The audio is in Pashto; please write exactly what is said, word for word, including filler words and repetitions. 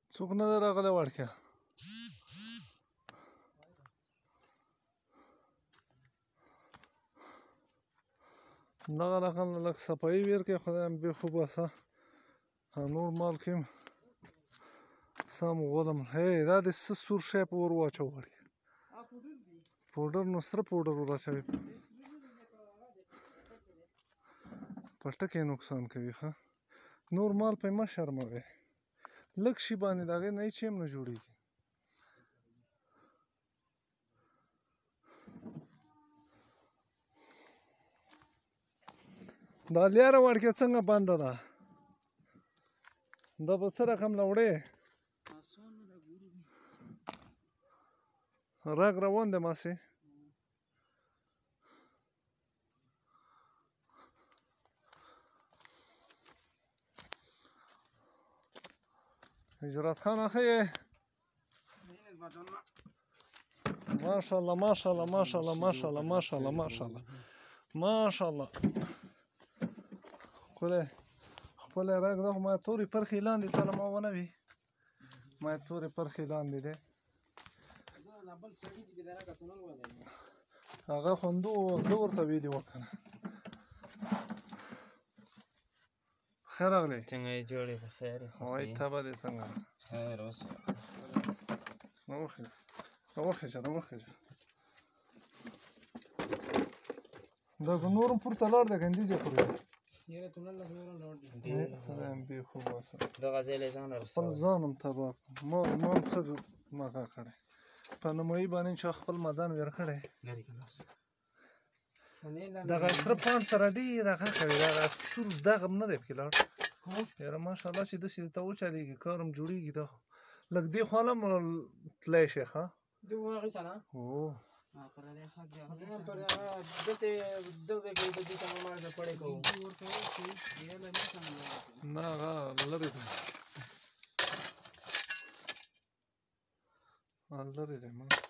څوک نه دی راغلی وړکیه دغه رقم لږ صفایي ویر کې خدای هم بې خوب وسه او نور مال کې هم سم غولم هی دا د څه سور شی په اور واچوه وړکیه پوډر نو سره پوډر ور اچوي په ټکي نقصان کوي ښه نور مال پې مه شرموئ لږ شي باندې د هغې نه هېڅ هم نه جوړېږي دا لیاره وړکیه څنګه بنده ده دا به څه رقم له وړې رګ روان دی ماسې هجرت خانه ښه یې ماشاءالله ماشاءالله ماشاءالله ماشاءالله ماشاءالله ماشاءالله ماشاءالله ښکلی ښکلی رګ ده خو ما تورې پرخې لاندې تله ما ونه وي ما تورې پرخې لاندې دی هغه خوندو ده ورته ویلي وه که نه خیر راغلی څنګه یې جوړې په خیر وایي تبه دې څنګه خیر اوس راوخېږه راوخېږه راوخېږه دا که نور هم پورته لاړ دی ګندیز یې پورې خدای هم بې خوب وسه دغه ځای له ځانه خپل ځان هم تباه کړم ما ما هم څه مغه کړی په نمایي باندې چا خپل مدان ویر کړی دغه سره پاڼ سره ډېر هغه کوي دغه سور دغه هم نه دی پکې لاړ یاره ماشاءالله چې داسې ته وچلېږي کار هم جوړېږي دا لږ دې خوا هم تلی شي ښه هو نه هغه لرې دی لرې دی